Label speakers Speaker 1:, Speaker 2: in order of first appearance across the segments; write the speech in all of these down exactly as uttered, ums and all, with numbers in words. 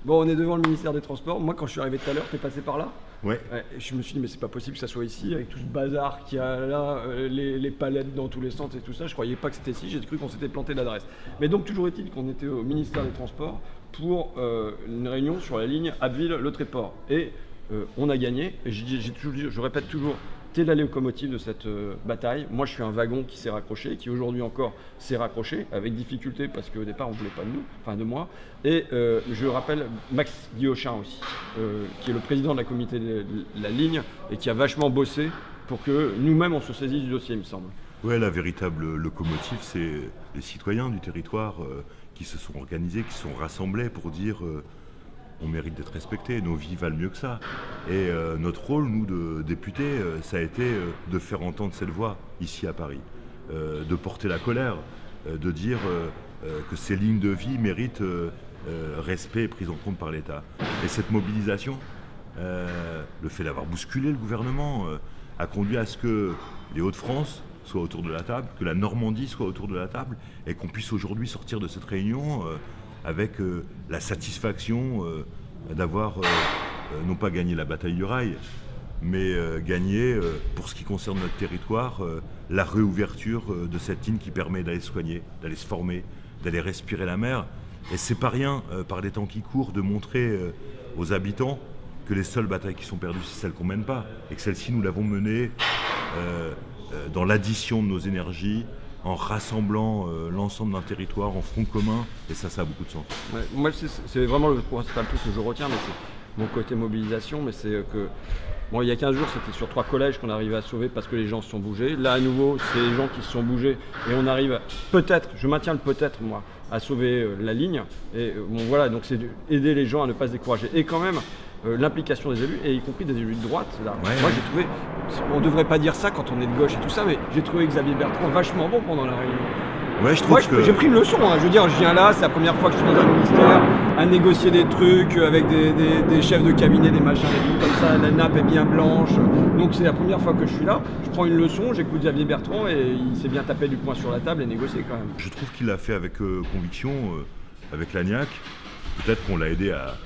Speaker 1: Bon, on est devant le ministère des Transports. Moi, quand je suis arrivé tout à l'heure, t'es passé par là?
Speaker 2: Ouais.
Speaker 1: Ouais, et je me suis dit, mais c'est pas possible que ça soit ici, avec tout ce bazar qu'il y a là, euh, les, les palettes dans tous les sens et tout ça. Je croyais pas que c'était ici, j'ai cru qu'on s'était planté d'adresse. Mais donc, toujours est-il qu'on était au ministère des Transports pour euh, une réunion sur la ligne Abbeville-Le Tréport. Et euh, on a gagné. Et j'ai, j'ai toujours, je répète toujours, t'es la locomotive de cette euh, bataille. Moi, je suis un wagon qui s'est raccroché, qui aujourd'hui encore s'est raccroché, avec difficulté, parce qu'au départ, on ne voulait pas de nous, enfin de moi. Et euh, je rappelle Max Guillauchin aussi, euh, qui est le président de la comité de la ligne, et qui a vachement bossé pour que nous-mêmes, on se saisisse du dossier, il me semble.
Speaker 2: Ouais, la véritable locomotive, c'est les citoyens du territoire euh, qui se sont organisés, qui se sont rassemblés pour dire euh, on mérite d'être respecté, nos vies valent mieux que ça. Et euh, notre rôle, nous, de députés, euh, ça a été euh, de faire entendre cette voix ici à Paris, euh, de porter la colère, euh, de dire euh, euh, que ces lignes de vie méritent euh, euh, respect et prise en compte par l'État. Et cette mobilisation, euh, le fait d'avoir bousculé le gouvernement, euh, a conduit à ce que les Hauts-de-France soient autour de la table, que la Normandie soit autour de la table, et qu'on puisse aujourd'hui sortir de cette réunion euh, avec euh, la satisfaction euh, d'avoir euh, euh, non pas gagné la bataille du rail, mais euh, gagné, euh, pour ce qui concerne notre territoire, euh, la réouverture euh, de cette ligne qui permet d'aller se soigner, d'aller se former, d'aller respirer la mer. Et c'est pas rien, euh, par les temps qui courent, de montrer euh, aux habitants que les seules batailles qui sont perdues, c'est celles qu'on mène pas. Et que celle-ci, nous l'avons menée euh, euh, dans l'addition de nos énergies, en rassemblant euh, l'ensemble d'un territoire en front commun, et ça, ça a beaucoup de sens.
Speaker 1: Ouais, moi, c'est, c'est vraiment le principal truc que je retiens, mais c'est mon côté mobilisation, mais c'est que, bon, il y a quinze jours, c'était sur trois collèges qu'on arrivait à sauver parce que les gens se sont bougés. Là, à nouveau, c'est les gens qui se sont bougés, et on arrive peut-être, je maintiens le peut-être, moi, à sauver euh, la ligne. Et euh, bon, voilà, donc c'est aider les gens à ne pas se décourager. Et quand même, Euh, l'implication des élus, et y compris des élus de droite. Là.
Speaker 2: Ouais,
Speaker 1: Moi,
Speaker 2: ouais.
Speaker 1: j'ai trouvé, on devrait pas dire ça quand on est de gauche et tout ça, mais j'ai trouvé Xavier Bertrand vachement bon pendant la réunion.
Speaker 2: Ouais, je trouve
Speaker 1: Moi,
Speaker 2: que...
Speaker 1: j'ai pris une leçon, hein. Je veux dire, je viens là, c'est la première fois que je suis dans un ministère, à négocier des trucs avec des, des, des chefs de cabinet, des machins et tout, comme ça, la nappe est bien blanche. Donc c'est la première fois que je suis là, je prends une leçon, j'écoute Xavier Bertrand, et il s'est bien tapé du poing sur la table et négocié quand même.
Speaker 2: Je trouve qu'il l'a fait avec euh, conviction, euh, avec l'Agnac. Peut-être qu'on l'a aidé à,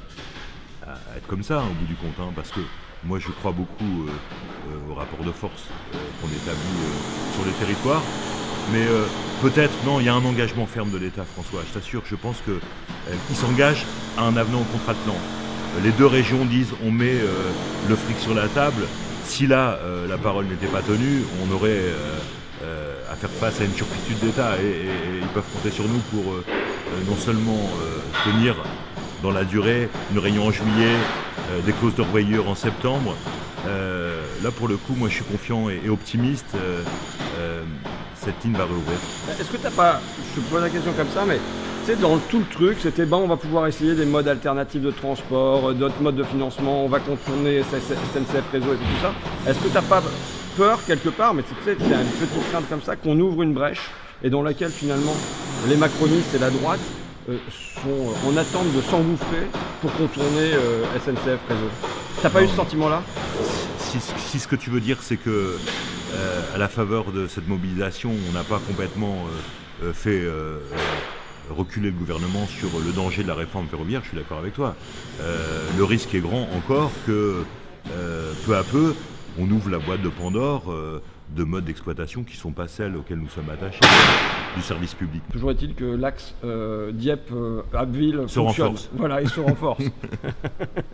Speaker 2: à être comme ça, hein, au bout du compte, hein, parce que moi je crois beaucoup euh, euh, au rapport de force euh, qu'on établit euh, sur les territoires. Mais euh, peut-être, non, il y a un engagement ferme de l'État, François, je t'assure. Je pense qu'il euh, s'engage à un avenant au contrat de plan. Euh, les deux régions disent on met euh, le fric sur la table. Si là, euh, la parole n'était pas tenue, on aurait euh, euh, à faire face à une turpitude d'État. Et, et, et ils peuvent compter sur nous pour euh, euh, non seulement euh, tenir dans la durée une réunion en juillet, euh, des clauses de revoyure en septembre. Euh, là, pour le coup, moi, je suis confiant et, et optimiste. Euh, euh, cette ligne va réouvrir.
Speaker 1: Est-ce que t'as pas, je te pose la question comme ça, mais tu sais, dans tout le truc, c'était bon, on va pouvoir essayer des modes alternatifs de transport, d'autres modes de financement, on va contourner S N C F Réseau et tout ça. Est-ce que t'as pas peur quelque part, mais tu sais, c'est une petite crainte comme ça, qu'on ouvre une brèche et dans laquelle finalement les macronistes et la droite euh, sont en attente de s'engouffrer pour contourner euh, S N C F Réseau? T'as pas
Speaker 2: Non.
Speaker 1: eu ce sentiment-là?
Speaker 2: Si, si ce que tu veux dire, c'est que euh, à la faveur de cette mobilisation, on n'a pas complètement euh, euh, fait euh, reculer le gouvernement sur le danger de la réforme ferroviaire, je suis d'accord avec toi. Euh, le risque est grand encore que euh, peu à peu, on ouvre la boîte de Pandore euh, de modes d'exploitation qui ne sont pas celles auxquelles nous sommes attachés, du service public.
Speaker 1: Toujours est-il que l'axe euh, Dieppe-Abbeville
Speaker 2: se
Speaker 1: fonctionne.
Speaker 2: renforce.
Speaker 1: Voilà, il se renforce.